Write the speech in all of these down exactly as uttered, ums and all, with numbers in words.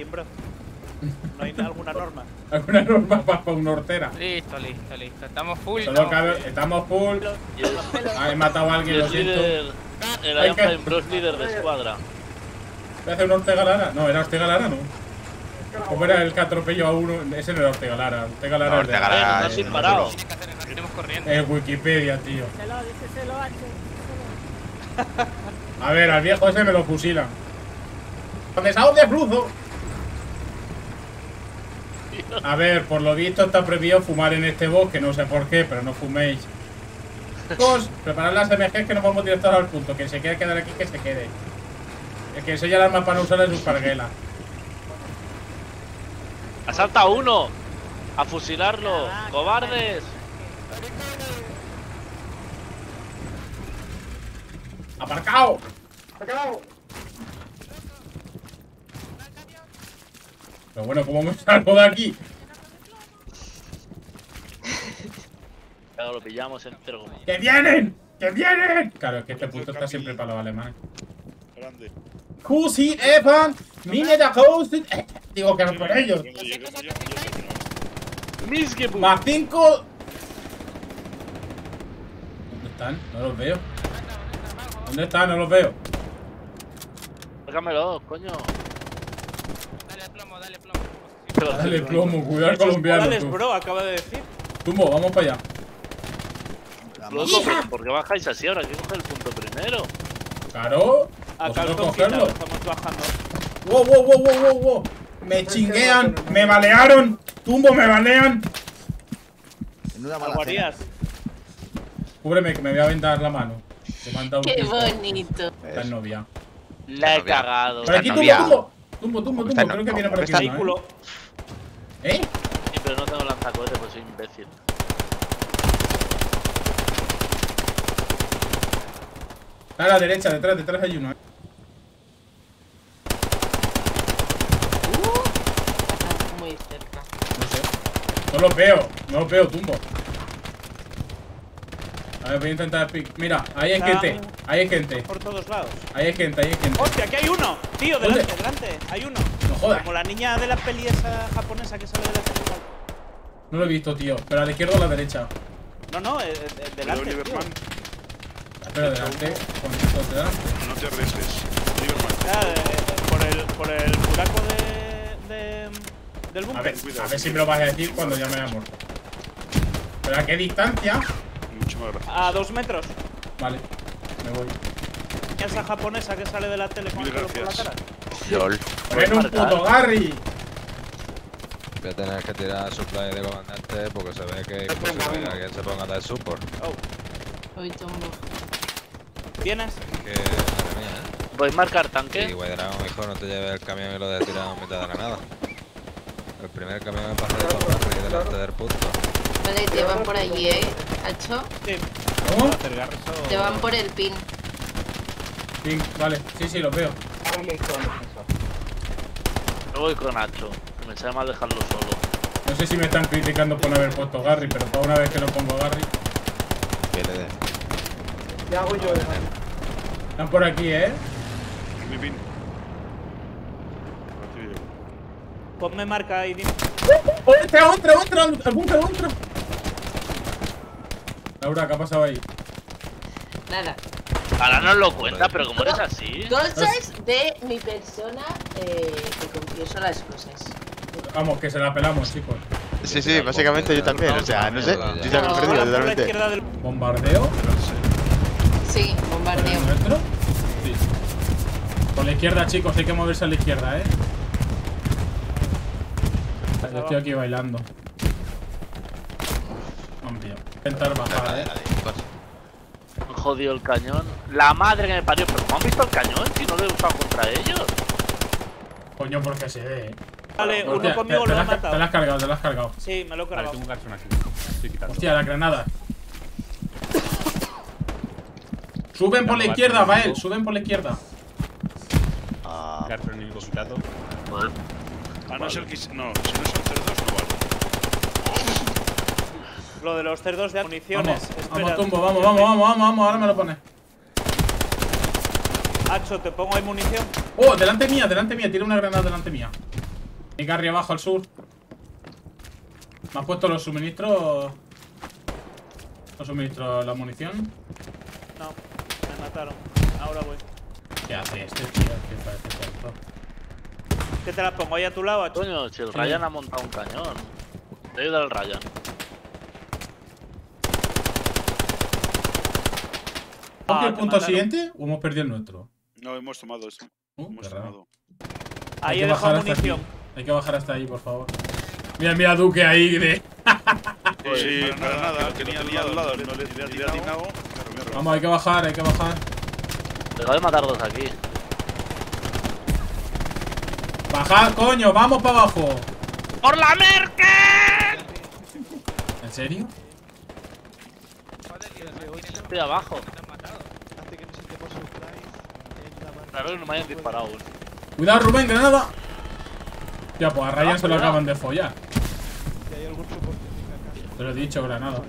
Martín, bro? ¿No hay alguna norma? ¿Alguna norma para pa una hortera? Listo, listo, listo. Estamos full. Solo no, cabe, estamos full. Ah, he matado a alguien, lo siento. El Hay que- Iron Bros líder de escuadra. ¿Voy a hacer un Ortega Lara? No, era Ortega Lara, ¿no? ¿Cómo era el que atropelló a uno? Ese no era Ortega Lara. Ortega Lara No, es de- Ortega Lara, Eh, eh, sin no parado. Tiene que hacer, nos iremos corriendo. Es Wikipedia, tío. Díselo, díselo, H. A ver, al viejo ese me lo fusilan. ¡Condensado de flujo! A ver, por lo visto está prohibido fumar en este bosque, no sé por qué, pero no fuméis. Chicos, preparad las M Gs que nos vamos directos al punto. Que se quiera quedar aquí, que se quede. El que enseña el arma para no usar es un parguela. Asalta a uno. A fusilarlo. Cobardes. ¡Aparcado! Pero bueno, ¿cómo me salgo de aquí? Pero lo pillamos entero. ¡Que vienen! ¡Que vienen! Claro, es que este punto está siempre para los alemanes. Grande. Cusi, Evan, Mine de Host. Digo que no por ellos. Misgebu. Más cinco. ¿Dónde están? No los veo. ¿Dónde están? No los veo. Sácamelo, coño. Dale plomo, dale plomo. Dale plomo, cuidado al colombiano. Alex, tú. bro, acaba de decir. Tumbo, vamos para allá. Loco, ¿por qué bajáis así ahora? Hay que coger el punto primero. Claro. Acá el Vosotros cogerlo. cogerlo. Estamos bajando. Wow, wow, wow, wow, wow, wow. Me chinguean, me balearon. Tumbo, me balean. Menuda mala Aguarías. Cúbreme que me voy a vendar la mano. Te manda un Qué piso. bonito. Está en novia. La he novia. cagado. Por aquí, tumbo, novia. tumbo. Tumbo, tumbo, Está tumbo. en- Creo que viene por aquí. está uno, Vehículo. ¿Eh? ¿Eh? Sí, pero no tengo lanzacohetes, pues soy imbécil. Está a la derecha, detrás, detrás hay uno. ¿eh? Está muy cerca. No sé. No los veo, no los veo, tumbo. A ver, voy a intentar pic. Mira, ahí hay gente, ahí hay gente, Por todos lados. ahí hay gente, ahí hay gente. ¡Hostia, aquí hay uno! Tío, ¿Dónde? delante, delante. Hay uno. No jodas. Como la niña de la peli esa japonesa que sale de la tele. No lo he visto, tío. Pero a la izquierda o a la derecha. No, no, eh, eh, delante. tío. Lieberman, Pero delante, con estos delante. no te arriesgues. Lieberman. Ah, eh, eh, por el, por el buraco de, de del A búnker. ver, a ver si me lo vas a decir cuando ya me haya muerto. ¿Pero a qué distancia? Mucho más gracias. A dos metros. Vale, me voy. Esa japonesa que sale de la tele con el Mil pelo por la gracias. cara. LOL. ¡Ven un puto Garry! Voy a tener que tirar supply de comandante porque se ve que es imposible que alguien se ponga a dar support. Oh, Hoy tumbo. ¿vienes? Que, madre mía, ¿eh? ¿Podéis marcar Y tanque? Guadragón, hijo, no te lleves el camión y lo dejes tirado en mitad de la nada. El primer camión me pasa de comandante delante del punto. Vale, te van por allí, ¿eh? Hacho, Sí. ¿Cómo? Hacer garras o- te van por el pin. Sí, vale, sí, sí, los veo. Me voy con Nacho. Me sabe mal dejarlo solo. No sé si me están criticando por no haber puesto Garry, pero para una vez que no pongo Garry. Que le dé. Están por aquí, ¿eh? Mi pin. Aquí llego. Ponme marca ahí, dime. ¡Oh, entra, entra, entra! ¡Al búnker, entra! Laura, ¿qué ha pasado ahí? Nada. Ahora no lo cuenta, pero como eres así. Cosas de mi persona eh, que confieso las cosas. Vamos, que se la pelamos, chicos. Sí, sí, básicamente yo también, o sea, no sé, yo también he No. perdido Por la totalmente. izquierda del. ¿Bombardeo? Sí, ¿Por el bombardeo. nuestro? Sí. Por la izquierda, chicos, hay que moverse a la izquierda, ¿eh? Yo estoy aquí bailando. Hombre, intentar bajar, ¿eh? Me jodido el cañón. La madre que me parió. ¿Pero cómo han visto el cañón? Si no lo he usado contra ellos. Coño, porque se ve, ¿eh? Vale, uno Hostia, conmigo te, lo te ha la has- te la matado. has cargado, te la has cargado. Sí, me lo he Vale, cargado. tengo un cartón aquí. Estoy quitando. Hostia, la granada. Suben por la izquierda, Bael, suben por la izquierda. Ah, Cartón enemigo quitado. A no ser que. No, si no son cerdos, no vale. Lo de los cerdos de municiones. Vamos, Espera. vamos, tumbo, vamos, vamos, vamos, vamos, vamos, ahora me lo pones. Hacho, te pongo ahí munición. Oh, delante mía, delante mía, tira una granada delante mía. Hay Garry abajo al sur. ¿Me has puesto los suministros? ¿Los suministros, la munición? No, me mataron. Ahora voy. ¿Qué hace este tío? Que parece tonto. ¿Qué te la pongo ahí a tu lado, Hacho? Coño, si el Ryan ha montado un cañón. Te ayuda al Ryan. ¿Hemos Ah, el te punto mataron. siguiente o hemos perdido el nuestro? No, hemos tomado eso. Uh, Hemos qué raro. tomado. Hay Ahí que he bajar dejado hasta aquí. munición. Hay que bajar hasta ahí, por favor. Mira, mira, Duque ahí de. Sí, para nada, tenía al lado, al lado, no le le he atinado. Vamos, hay que bajar, hay que bajar. Te acabo de matar dos aquí. Bajad, coño, vamos para abajo. ¡Por la Merkel! ¿En serio? Estoy abajo. Claro que no me hayan disparado. Cuidado, Rubén, granada. Ya, pues a Ryan Ah, se lo cuidado. acaban de follar. Te lo he dicho, granada.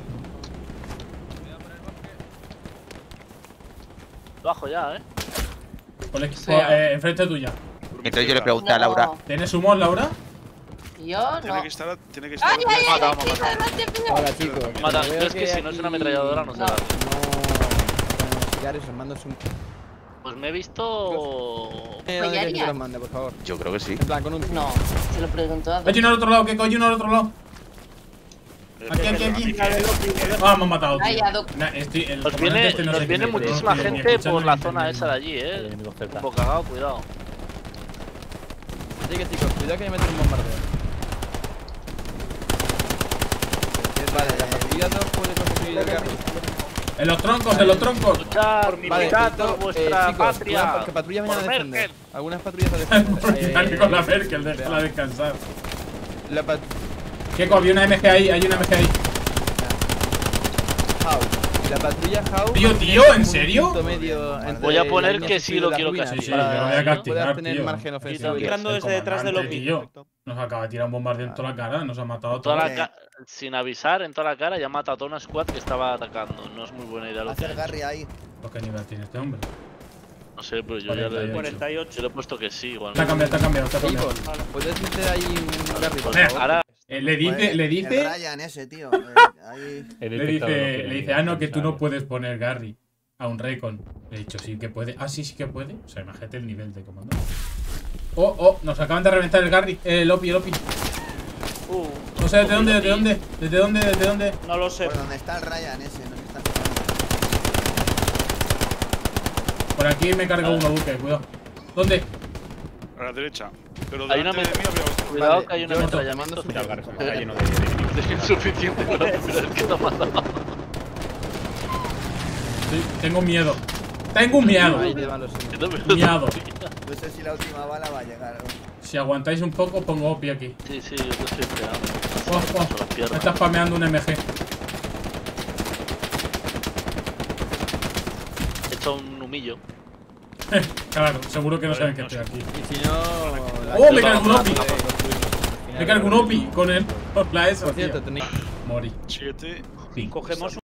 Bajo ya, eh. Por el equipo, sea. eh, enfrente tuya. Entonces yo le pregunté a Laura. ¿Tienes humor, Laura? Yo Tiene no. que estar, tiene que estar. ¡Ay, ay, ay! Mata, ay, mata. sí, adelante, mío. Hola chicos. Me matan. Veo Yo es que si no es una aquí- ametralladora no se No, da. no. Bueno, cigarros, os mando un. Pues me he visto. Eh, ¿dónde quieres que te los mande, por favor? Yo creo que sí. En plan, con un. No, se lo preguntó a Hay uno al otro lado, que hay uno al otro lado. Aquí, aquí, aquí. Ah, me han matado, tío. Ay, a Doc. Nah, estoy, el Nos comandante viene, este no nos sé viene quién es, pero muchísima no estoy ni gente escuchando por la ni zona entendiendo. esa de allí, eh. Un poco cagado, cuidado. Así que chicos, cuidado que me meten un bombardeo. Vale, la patrulla dos puede conseguir el carro. En los troncos, en los troncos. Luchar, Vale, militar esto, por eh, vuestra chicos, patria. cuidado, que patrullas vayan a Por defender. Merkel. Algunas patrullas a defender. Porque dale con la Eh, Merkel, déjala descansar. La pat... Keiko, había una M G ahí, hay una M G ahí. House. La patrulla House. Tío, tío, ¿en un serio? punto medio entre Voy a la poner línea que de sí subida lo de la quiero ruina, castigar. Sí, sí, yo lo voy a para que castigar, puedas tener tío. margen ofensivo. Estoy entrando El desde detrás del comandante, lobby. tío, nos acaba de tirar un bombardeo en toda la cara, nos ha matado a Toda todos. la ca- sin avisar, en toda la cara, ya ha matado a toda una squad que estaba atacando. No es muy buena idea lo que ha Hacer hecho. Garry ahí. ¿Por qué nivel tiene este hombre? No sé, pero yo ya cuarenta y le he ocho. dicho. cuarenta y Yo ocho. le he puesto que sí, igual. Está cambiado, está cambiado, está cambiado. Ivor, ¿puedes meter ahí un Garry, por Venga, favor? Ahora, Eh, le dice, le dice, Ryan ese, tío. ahí. le dice, le dice, ah, no, que tú no puedes poner Garry a un Recon. Le he dicho, sí que puede. Ah, sí, sí que puede. O sea, imagínate el nivel de comando. Oh, oh, nos acaban de reventar el Garry. Eh, el Opi, el Opi. Uh, No sé desde dónde, desde dónde, desde dónde, desde dónde. no lo sé. Por donde está el Ryan ese, no está. Por aquí me carga uno, Duque, cuidado. ¿Dónde? A la derecha. Pero Hay una delante de mí había otro. cuidado Vale, que hay un yo- ametrallamiento. Cuidado, Garry, suficiente. está lleno de enemigos. Es insuficiente para mirar que te ha matado. Sí, tengo miedo. Tengo un miedo. Ahí te van los Que no me- Miado. No sé si la última bala va a llegar. Si aguantáis un poco, pongo Opi aquí. Sí, sí, yo te estoy esperando. Oh, oh, Son las me piernas. está spameando un M G. He hecho un humillo. Claro, seguro que no saben que estoy aquí. Y si no. la- ¡Oh, me cargo un Vamos, Opi! vamos, Me cargo un Opi con el, con la S. Por cierto, tío. tenéis. Mori. Siete. Ping. Cogemos